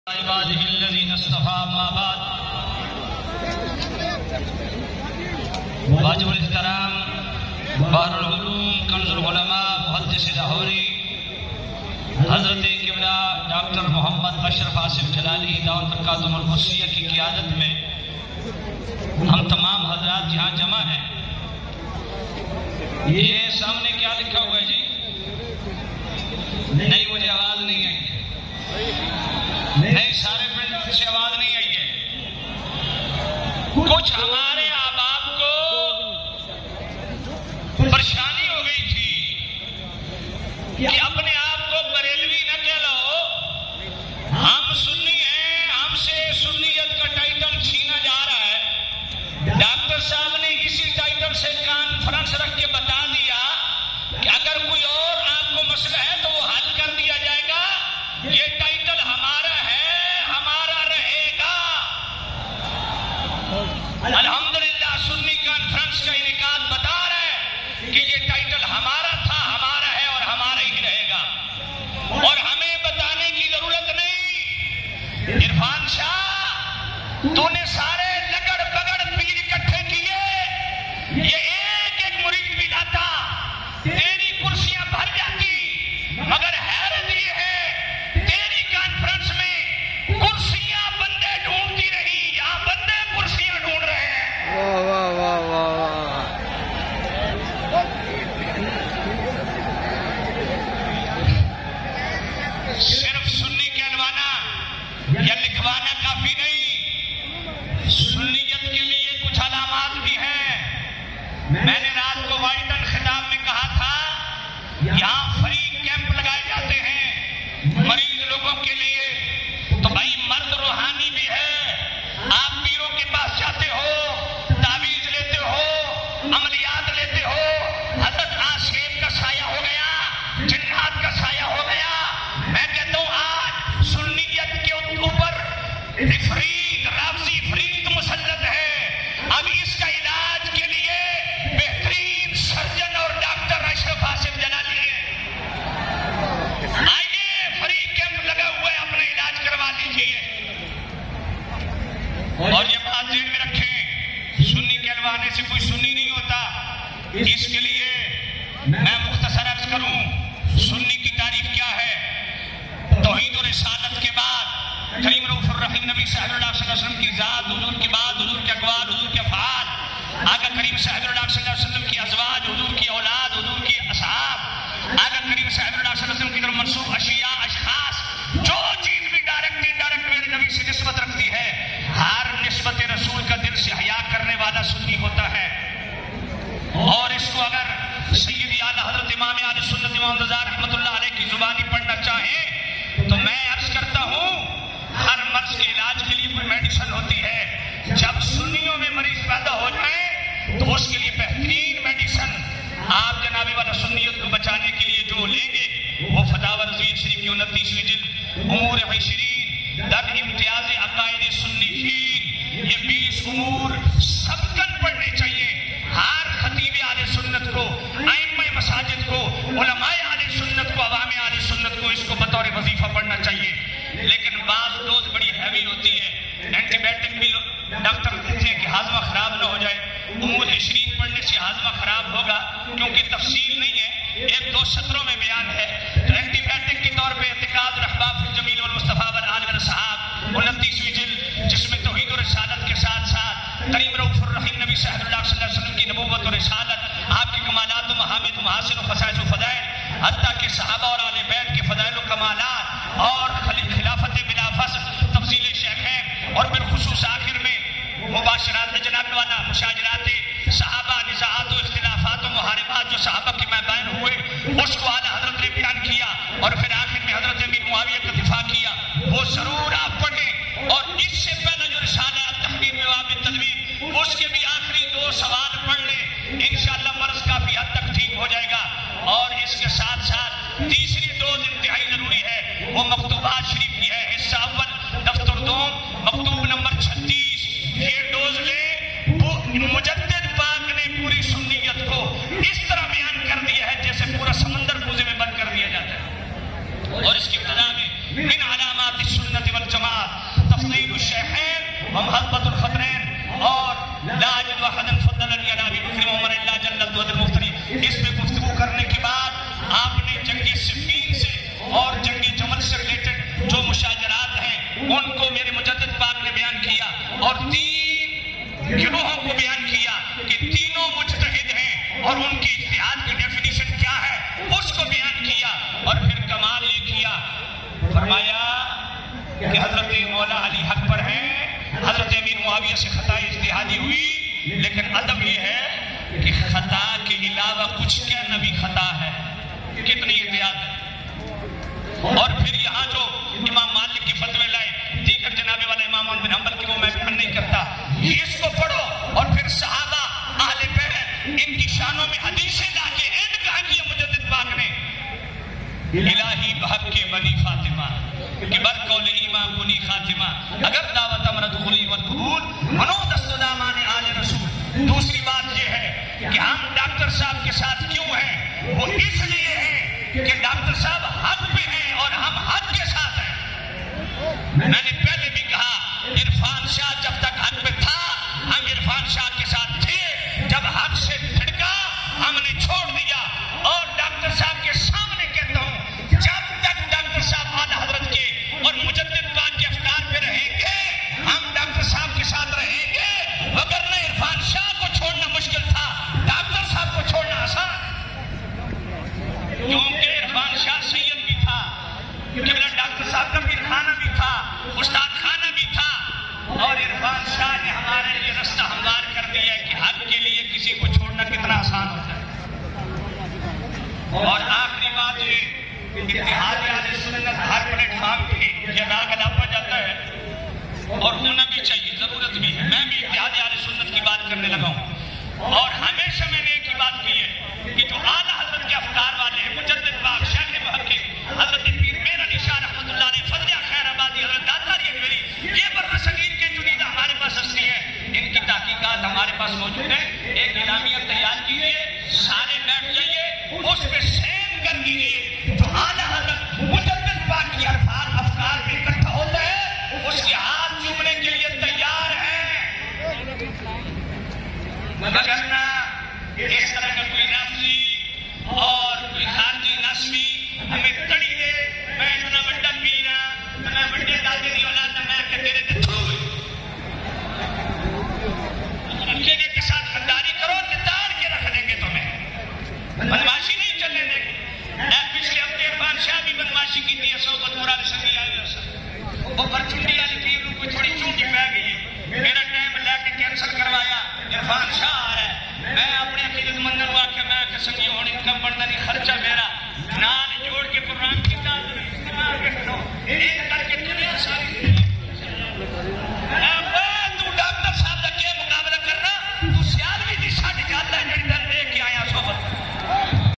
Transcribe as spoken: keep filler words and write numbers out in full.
عباده الذين اصطفى ما بعد واجب الاحترام بحر العلوم کنز العلماء محدث لاہوری حضرت قبلہ ڈاکٹر محمد اشرف آصف جلالی دعوت برکاتہم القدسیہ کی قیادت میں ہم تمام حضرات یہاں جمع ہیں. یہ سامنے کیا لکھا ہوا ہے جی؟ نہیں مجھے آواز نہیں آئی ہے. نہیں سارے پنڈ سے آواز نہیں آئی ہے. کچھ ہمارے احباب کو پریشانی ہو گئی تھی کہ اپنے آپ کو بریلوی نہ کہہ لو، ہم سنی ہیں، ہم سے سنیت کا ٹائٹل چھینا جا رہا ہے. ڈاکٹر صاحب نے اسی ٹائٹل سے کانفرنس رکھ کے بتا دیا کہ اگر کوئی اور آپ کو مسئلہ ہے تو وہ حل کر دیا جائے گا. یہ ٹائٹل ہمارا ہے، ہمارا رہے گا. الحمدللہ سنی کانفرنس کا انعقاد بتا رہا ہے کہ یہ ٹائٹل ہمارا تھا، ہمارا ہے اور ہمارا ہی رہے گا. اور ہمیں بتانے کی ضرورت نہیں. عرفان شاہ تو نے سارے لگڑ بگڑ پیر اکٹھے کیے، یہ ایک ایک مرید بھی لاتا تیری کرسیاں بھر جاتی. مگر حیرت یہ ہے تیری کانفرنس میں کرسیاں بندے ڈھونڈتی رہی، یہاں بندے کرسیاں ڈھونڈ رہے ہیں. واہ واہ واہ واہ واہ. صرف سنی کہلوانا یا لکھوانا کافی نہیں، سنیت کے لیے کچھ علامات بھی ہیں. میں نے رات کو وائٹن خطاب میں کہا تھا یہاں فری کیمپ لگائے جاتے ہیں مریض لوگوں کے لیے. تو بھائی مرد روحانی بھی ہے، آپ پیروں کے پاس جاتے ہو، تعویذ لیتے ہو، عملیات لیتے ہو. حضرت آسیب کا سایہ ہو گیا، جنات کا سایہ ہو گیا. میں کہتا ہوں آج سنیت کے اوپر عفریت، رافضی عفریت مسلط ہے. اب اس کا علاج کے لیے بہترین سرجن اور ڈاکٹر اشرف آصف جلالی ہے. آئیے فری کیمپ لگا ہوا ہے، اپنا علاج کروا لیجیے. اور یہ بات ذہن میں رکھیں، سنی کہلوانے سے کوئی سنی نہیں ہوتا. اس کے لیے میں مختصر عرض کروں سنی کی تعریف کیا ہے. توحید و رسالت کے بعد کریم رؤوف الرحیم نبی صلی اللہ علیہ وسلم کی ذات، حضور کے بعد حضور کے اقوال، حضور کے افعال، آقا کریم صلی اللہ علیہ وسلم کی ازواج، حضور کی اولاد، حضور کی اصحاب، آقا کریم صلی اللہ علیہ وسلم کی طرف منسوب اشیاء، اشخاص، جو چیز بھی ڈائریکٹ انڈائریکٹ میرے نبی سے نسبت رکھتی ہے، ہر نسبت رسول کا دل سے حیا کرنے والا سنی ہوتا ہے. اور اس کو اگر سیدی اعلیٰ حضرت امام اہل سنت امام رضا رحمۃ اللہ علیہ کی زبانی پڑھنا چاہیں تو میں عرض کرتا ہوں ہر مرض کے علاج کے لیے کوئی میڈیسن ہوتی ہے. جب سنیوں میں مریض پیدا ہو جائے تو اس کے لیے بہترین میڈیسن آپ جناب والا سنیت کو بچانے کے لیے جو لیں گے وہ فتاوی رضویہ شریف کی انتیسویں جلد امور عشرین در امتیاز عقائد سنیین، یہ بیس امور سبقاً پڑھنے چاہیے. ہر خطیب اہل سنت کو، ائمہ مساجد کو، علماء اہل سنت کو، عوام اہل سنت کو اس کو بطور وظیفہ پڑھنا چاہیے. لیکن بعض ڈوز بڑی ہیوی ہوتی ہے، اینٹی بایوٹک بھی ڈاکٹر کہتے ہیں کہ ہاضمہ خراب نہ ہو جائے. امور عشرین پڑھنے سے ہاضمہ خراب ہوگا کیونکہ تفصیل نہیں ہے، ایک دو سطروں میں بیان ہے. تو اینٹی بایوٹک کے طور پہ اعتقاد الاحباب فی الجمیل والمصطفیٰ والآل والصحاب انتیسویں جلد، جس میں توحید و رسالت کے ساتھ ساتھ کریم رؤوف الرحیم نبی صلی اللہ علیہ وسلم کی نبوت و رسالت، آپ کی کمالات و محامد و محاسن و خصائص و فضائل، حتیٰ کہ صحابہ اور آل بیت کے فضائل و کمالات اور خلافت بلا فصل، تفصیل شیخین، اور بالخصوص آخر میں مباشرات جناب والا مشاجرات صحابہ، نزاعات و اختلافات و محاربات جو صحابہ کے مابین ہوئے اس کو اعلیٰ حضرت نے بیان کیا. اور پھر آخر میں حضرت امیر معاویہ کا دفاع کیا. وہ ضرور آپ پڑھیں. اور اس سے پہلے جو رسالہ تحریر مواب تدویر اس کے بھی آخری دو سوال پڑھ لیں، انشاءاللہ مرض کافی حد تک ٹھیک ہو جائے گا. اور اس کے ساتھ ساتھ تیسری ڈوز انتہائی ضروری ہے، وہ مکتوبات شریف کی ہے. حصہ اول دفتر دوم مکتوب نمبر چھتیس. یہ ڈوز لیں. مجدد پاک نے پوری سنیت کو اس طرح بیان کر دیا ہے جیسے پورا سمندر کوزے میں بند کر دیا جاتا ہے. اور اس کی ابتدا میں من علامات السنت والجماعت محبت الخطرین اور لا اجد احدا فضلنی علی ابی بکر وعمر الا جلت ود المفتری، اس پہ گفتگو کرنے کے بعد آپ نے جنگ صفین سے اور جنگ جمل سے ریلیٹڈ جو مشاجرات ہیں ان کو میرے مجدد پاک نے بیان کیا، اور تین گروہوں کو بیان کیا کہ تینوں مجتہد ہیں اور ان کی اجتہاد کی ڈیفینیشن کیا ہے اس کو بیان کیا، اور پھر کمال یہ کیا، فرمایا کہ حضرت مولا علی حق پر ہیں، حضرت امیر معاویہ سے خطا اجتہادی ہوئی، لیکن ادب یہ ہے کہ خطا کے علاوہ کچھ کیا نبی خطا ہے، کتنی احتیاط ہے۔ اور پھر یہاں جو امام مالک کی فتوے لائے، دیگر جناب والا امام احمد بن حنبل کی وہ میں بیان نہیں کرتا، یہ اس کو پڑھو، اور پھر صحابہ اہل بیت ان کی شانوں میں حدیثیں لا کے اینڈ کہا کیا مجدد پاک نے، الہی بحق کے بنی فاطمہ کہ بر قول ایمان کنی خاتمہ، اگر دعوت امرد غلی والقبول منود السلامان آل رسول۔ دوسری بات یہ ہے کہ ہم ڈاکٹر صاحب کے ساتھ کیوں ہیں، وہ اس لیے ہیں کہ ڈاکٹر صاحب حق پہ ہیں اور ہم حق کے ساتھ ہیں۔ میں نے پہلے بھی کہا عرفان شاہ جب تک حق پہ تھا ہم عرفان شاہ کے ساتھ تھے، جب حق سے پھڑکا ہم نے چھوڑ دیا، اور ڈاکٹر صاحب کے سامنے کہتا ہوں جب تک ڈاکٹر صاحب اعلیٰ حضرت کے اور مجدد پاک کے افکار پہ رہیں گے ہم ڈاکٹر صاحب کے ساتھ رہیں گے، وگرنہ عرفان شاہ کو چھوڑنا مشکل تھا، ڈاکٹر صاحب کو چھوڑنا آسان، کیونکہ عرفان شاہ سید بھی تھا، کیونکہ میرا ڈاکٹر صاحب کا پیر خانہ بھی تھا، استاد خانہ بھی تھا، اور عرفان شاہ نے ہمارے لیے رستہ ہموار کر دیا ہے کہ حق کے لیے کسی کو چھوڑنا کتنا آسان ہوتا ہے۔ اور آخری بات یہ اتحاد اہل سنت ہر پلیٹ فارم پہ یہ راگ الاپا جاتا ہے اور ہونا بھی چاہیے، ضرورت بھی ہے، میں بھی اتحاد اہل سنت کی بات کرنے لگا ہوں، اور ہمیشہ میں نے ایک ہی بات کی ہے کہ جو اعلیٰ حضرت کے افکار والے ہیں، مجدد پاک شیخ محقق حضرت پیر میر علی شاہ رحمۃ اللہ علیہ، فضل خیر آبادی، حضرت داتا ریلویری، یہ برصغیر کے چنیدہ ہمارے پاس ہستی ہیں، ان کی تحقیقات ہمارے پاس موجود ہیں، ایک اعلامیہ تیار کیجیے، سارے بیٹھ جائیے، اس پہ سین کر دیجیے، جو اعلیٰ حضرت مجدد پاک کی الفاظ افکار میں اکٹھا ہوتا ہے اس کے ہاتھ چومنے کے لیے تیار ہیں، وگرنہ اس طرح کا کوئی لفظی اور کوئی خارجی نسبی ہمیں تڑی دے، میں اتنا بڑا پینا، میں بڑے دادے کی اولاد میں کہ تیرے تے چھو گئی، عقیدے کے ساتھ غداری کرو تاڑ کے رکھ دیں گے تمہیں، بدماشی نہیں چلنے دیں گے۔ پچھلے ہفتے عرفان شاہ بھی بدماشی کی تھی، صحبت مراد سنگی آئی ہے، وہ پرچونڈی والی پیر کو کوئی تھوڑی چونٹی پہ گئی ہے، میرا ٹائم لے کے کینسل کروایا، عرفان شاہ آ رہا ہے، میں اپنے عقیدت مندر ہوا کہ میں کہ سنگی ہونے کا بڑھنا نہیں، خرچہ میرا نال جوڑ کے پروگرام